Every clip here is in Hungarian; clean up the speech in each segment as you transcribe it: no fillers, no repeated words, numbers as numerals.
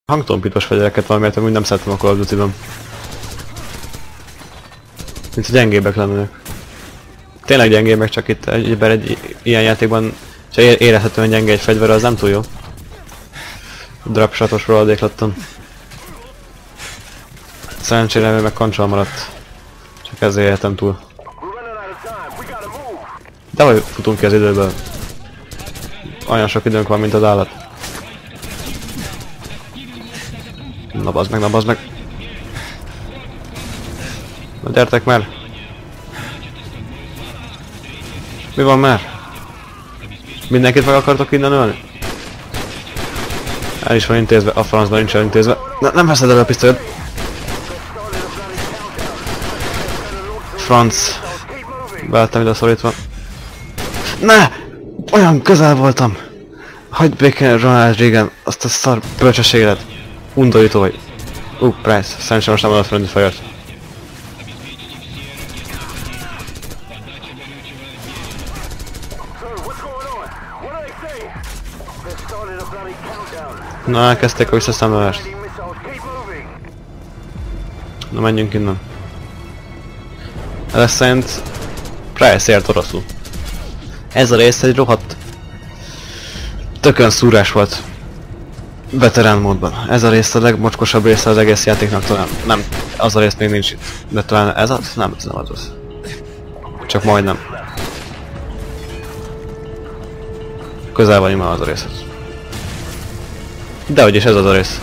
hangtompítós fegyvereket valamiért amúgy nem szeretem a Call of Duty-ban. Mint a gyengébbek lennének. Tényleg gyengébbek, csak itt egy ilyen játékban csak érezhetően gyenge egy fegyver, az nem túl jó. Drapsatos rohadék lettem. Szerencsére meg kancsal maradt. Csak ezzel éltem túl. De hogy futunk ki az időből. Olyan sok időnk van, mint az állat. Na bazd meg, na bazd meg. Na gyertek már. Mi van már? Mindenkit meg akartok innen ölni? El is van intézve, a francban nincs elintézve. Nem veszed elő a pisztolyot. Franc. Beálltam ide szorítva. Ne! Olyan közel voltam! Hagyd békén Ronald Reagan, azt a szar bölcsességet. Undorító vagy. Price. Szerintem most nem adott friendly fire-t. Na, elkezdték a visszaszámlálást. Na, menjünk innen. Ez szerint Price ért oroszul. Ez a rész egy rohadt tökön szúrás volt veterán módban. Ez a rész a legmocskosabb része az egész játéknak talán. Nem, az a rész még nincs itt. De talán ez az? Nem, ez nem az. Csak majdnem. Közel vagyunk már az a részhez. Dehogy is ez az a rész.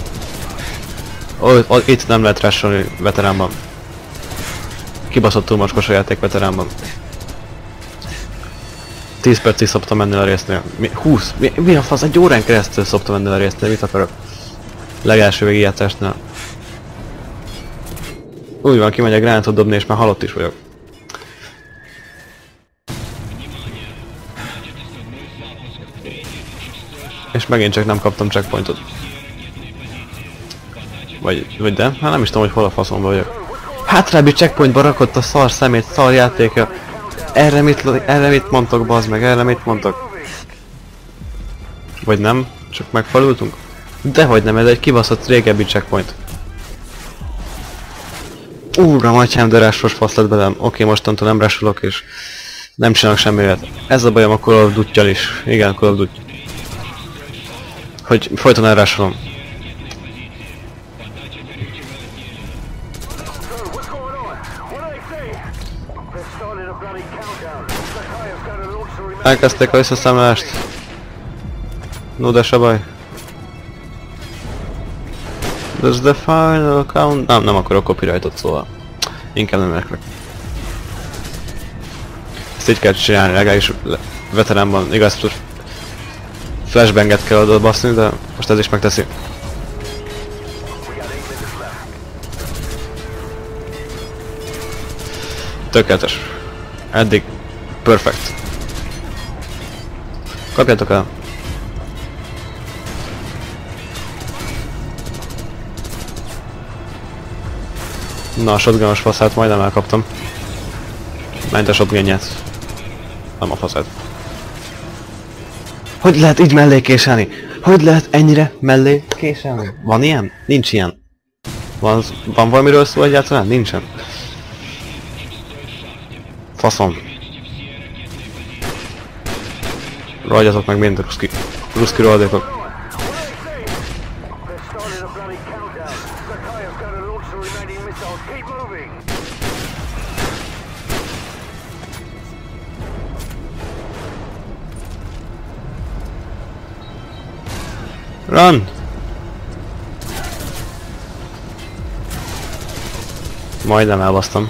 Itt nem lehet rásolni veteránban. Kibaszottul mocskos a játék veteránban. 10 percig szoktam menni a résznél. 20? Mi a fasz? Egy órán keresztül szoktam menni a résznél, mit akarok? Legelső végigjátszásnál. Úgy van, kimegyek gránátot dobni és már halott is vagyok. És megint csak nem kaptam checkpointot. Vagy de? Hát nem is tudom, hogy hol a faszomba vagyok. Hátrábbi checkpointba rakott a szar szemét, szar játéka. Erre mit mondtok, bazd meg, erre mit mondtok? Vagy nem? Csak megfalultunk? Dehogy nem, ez egy kibaszott régebbi checkpoint. Úrram, atyám, de rásos fasz lett belem. Oké, mostantól nem rásolok és nem csinálok semmiért. Ez a bajom a Call of Duty-jal is. Igen, Call of Duty. Hogy folyton elrásolom. Elkezdték a visszaszámlálást. No, de se baj. Does the final count? Nem akarok copyrightot, szóval inkább nem érlek. Ezt így kell csinálni, legalábbis veteránban, igaz, flashbanget kell oda baszni, de most ez is megteszi. Tökéletes. Eddig perfect. Kapjátok el! Na, a shotgunos faszát majdnem elkaptam. Ment a shotgunját. Nem a faszát. Hogy lehet így mellé késelni? Hogy lehet ennyire mellé késelni? Van ilyen? Nincs ilyen. Van valamiről szó egyáltalán? Nincsen. Faszom. Ragyatok meg mind a ruszki rohadékok. Run! Majdnem elbasztam.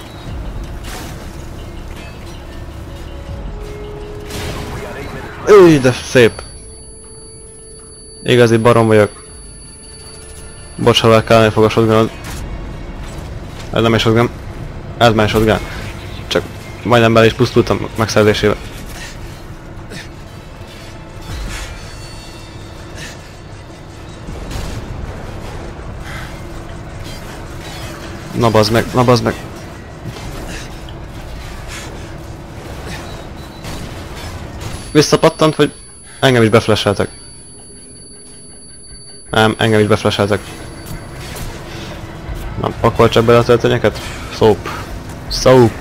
Új, de szép! Igazi barom vagyok. Bocs, ha kellene fog a shotgunod. Ez nem egy shotgun. Ez már egy shotgun. Csak majdnem bele is pusztultam megszerzésével. Na bazd meg, na bazd meg! Visszapattant, hogy engem is beflasheltek. Nem, engem is beflasheltek. Nem pakolt csak bele a töltényeket? Soap. Soap.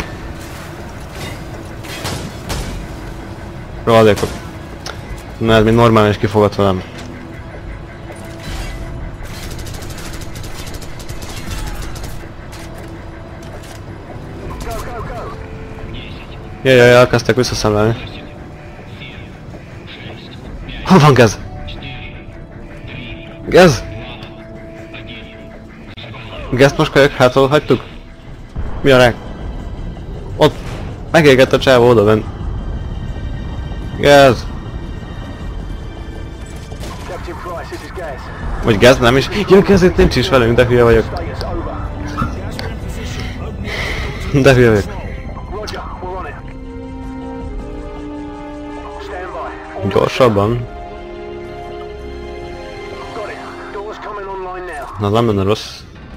Rohadékok. Na ez mind normális kifogott velem. Jaj, elkezdtek visszaszemlelni. Hol van Gez? Gez? Gezt most kölyök hátul hagytuk? Mi a rák? Ott megégett a csávó oda benn. Gez! Vagy Gez nem is? Jön Gez itt nincs is velünk, de hülye vagyok. De hülye vagyok. Gyorsabban. Na nem lenne rossz.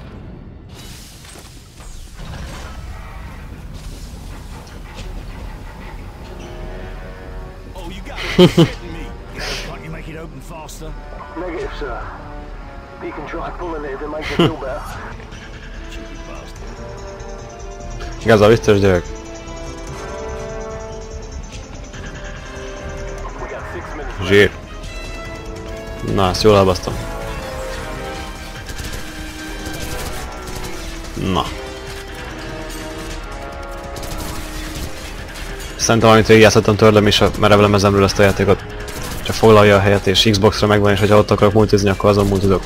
Igaz a vicces gyerek. Zsír. Na, ezt jól elbasztam. Na. Szerintem amit végigjátszottam törlöm is a merevlemezemről ezt a játékot. Csak foglalja a helyet és Xbox-ra megvan, és hogyha ott akarok multizni, akkor azon multizok.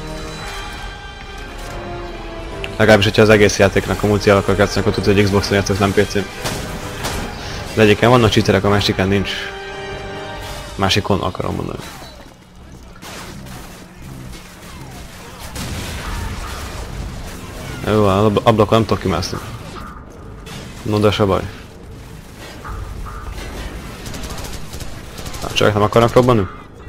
Legalábbis, hogyha az egész játéknak a multi-jel akar kezdeni, akkor tudod, hogy Xbox-on játszok, nem PC-n. De egyiken vannak cheaterek, a másiken nincs. Másikon akarom mondani. Jó, ablakon nem tudok kimászni. No de se baj. A csajok nem akarnak robbanni?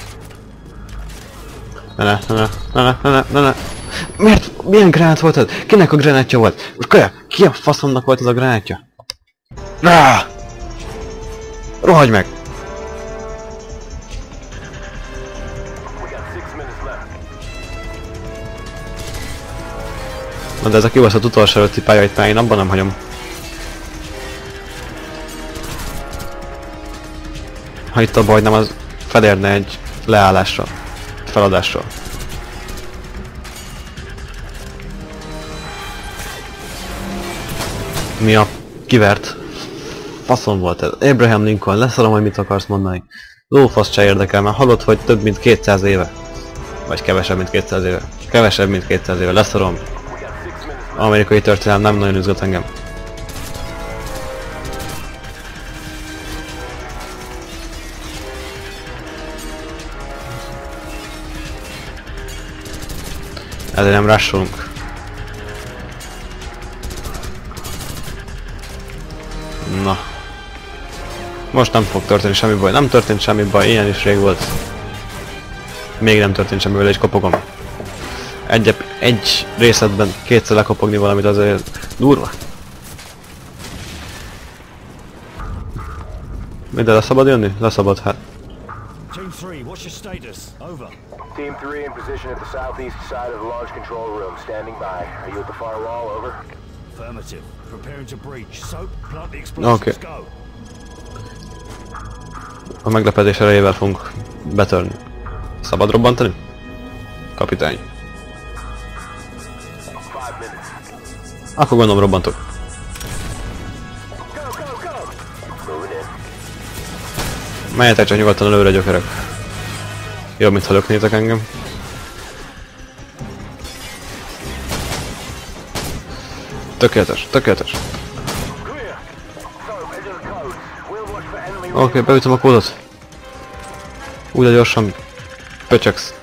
Ne. Miért? Milyen gránát volt ez? Kinek a gránátja volt? Most kölyök, ki a faszomnak volt ez a gránátja? Rá! Rohagy meg! Na de ez a kibaszott utolsó előtti pályait már én abban nem hagyom. Ha itt a baj nem, az felérne egy leállásra, feladásra. Mi a kivert? Faszom volt ez. Abraham Lincoln, leszarom, hogy mit akarsz mondani. Lófasz se érdekel, mert hallott, hogy több mint 200 éve. Vagy kevesebb, mint 200 éve. Kevesebb, mint 200 éve, leszarom. Amerikai történelem nem nagyon üzlet engem. Ezért nem rusholunk. Na. Most nem fog történni semmi baj. Nem történt semmi baj, ilyen is rég volt. Még nem történt semmi vele, és kopogom. Egy részletben kétszer lekopogni valamit azért durva. Minden leszabad jönni? Leszabad, hát. Team 3, what's your status? Over. Team 3 in position at the southeast side of the large control room, standing by. Are you at the far wall? Over. Affirmative. Preparing to breach. Soap, plant the explosives, go. A meglepetés erejével fogunk betörni. Szabad robbantani? Kapitány. Akkor gondolom robbantok. Menjetek csak nyugodtan előre, gyökerek. Jobb, mint ha löknétek engem. Tökéletes, tökéletes. Oké, beütöm a kódot. Úgy gyorsan pöcsöksz.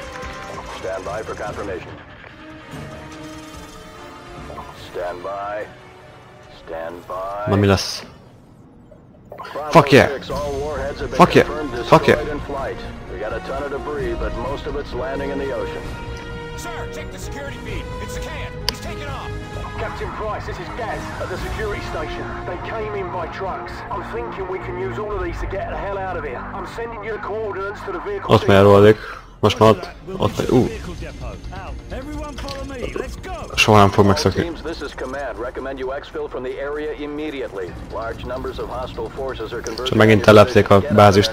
Na mi lesz? Fuck yeah! Fuck yeah! Fuck yeah! We got a ton of debris, but most of it's landing in the ocean. Sir, check the security feed. It's the can. He's taking off. Captain Price, this is Gaz at the security station. They came in by trucks. I'm thinking we can use all of these to get the hell out of here. I'm sending you the coordinates to the vehicle. Ott már rohadék. Most már ott Vehicle depot. Out. Everyone follow me. Let's go. soha nem fog megszakni. Teams, this is command. Recommend you exfil from the area immediately. Large numbers of hostile forces are converging. Csak megint telepték a bázist.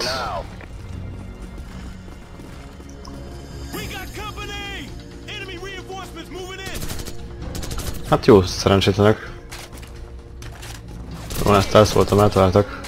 We got company. Enemy reinforcements moving in. Hát jó, szerencsétlenek. Jó, ezt elszóltam, eltaláltak.